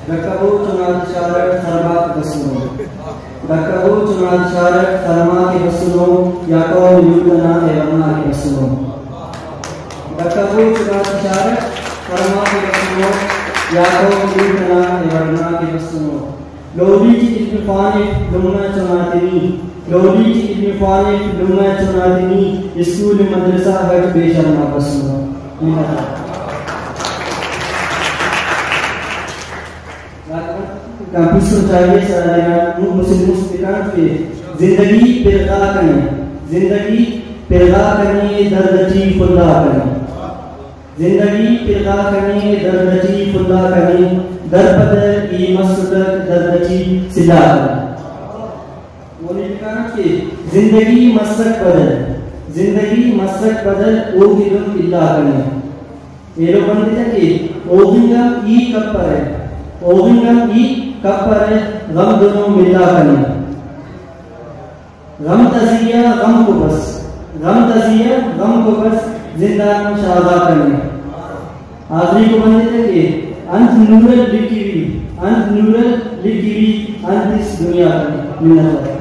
Dakabu Chunad Sharat Sarmat Basno. Dakabu Chunad Sharat Sarmat Basno. Yakov Yudana Evana Basno. Dakabu Chunad Sharat Sarmat Basno. Yakov Yudana Evana Basno. Lodi Ibn Fanif Lumna Chunatini. Lodi Ibn Fanif Lumna Chunatini. School Madrasa Hajj Besharma Basno. Campus کو چاہیے سارے مسلمان کے زندگی پیدا کریں زندگی پیدا کریں درد چی خدا کریں زندگی پیدا کریں درد چی خدا کریں در پدر کی مسجد درد چی سلا کریں وہ لکھا کہ زندگی مسجد بدل او گلو اللہ کریں یہ لوگ بندے ہیں کہ اوگنگا ای کپر ہے اوگنگا ای کپر ہے غم دونوں ملا کریں غم تزیہ غم کو بس زندان شادہ کریں آخری کو بندے تھے کہ انت نورل لکھی ہوئی انت اس دنیا کریں منت